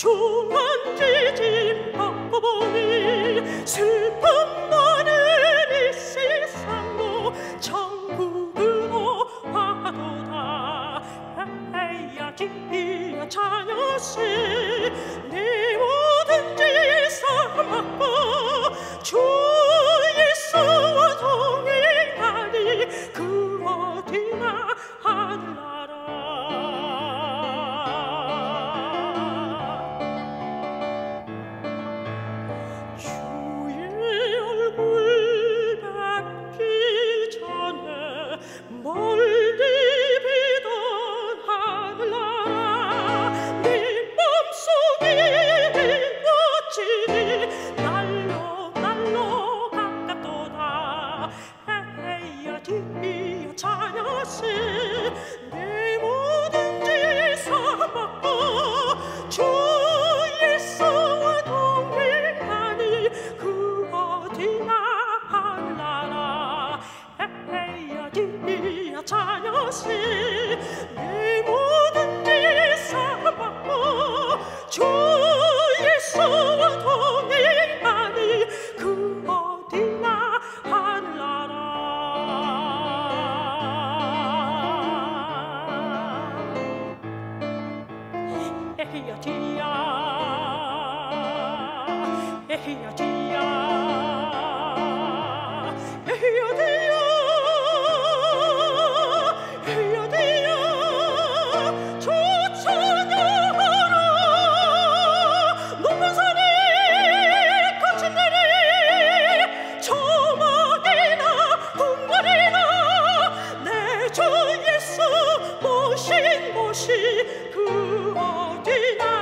주만지짐 받고 보니 슬픔만은 이 세상도 천국으로 와도다. 해야지 자녀시 네 모든 짓을 맡고 주 예수와 동행하니 그 어디나 하늘나라. 주의 얼굴 뵙기 전에 멀리 비던 하늘나라 네 맘속에 이루어지니 날로 날로 가깝도다. 해야지 자녀시 내 모든 짓을 맡고 주 예수와 동행하니 그 어디나 하늘나라. 해야지 자녀시 내 모든 짓을 맡고 주 예수와 동행하니 그 어디나 하늘나라. 에헤야지야 에헤야지야 에헤야지야 에헤야지야 저 찬양하라. 높은 산이 거친 데니 저막이나 궁궐이나 내 주 예수 모신 곳이 그 어디나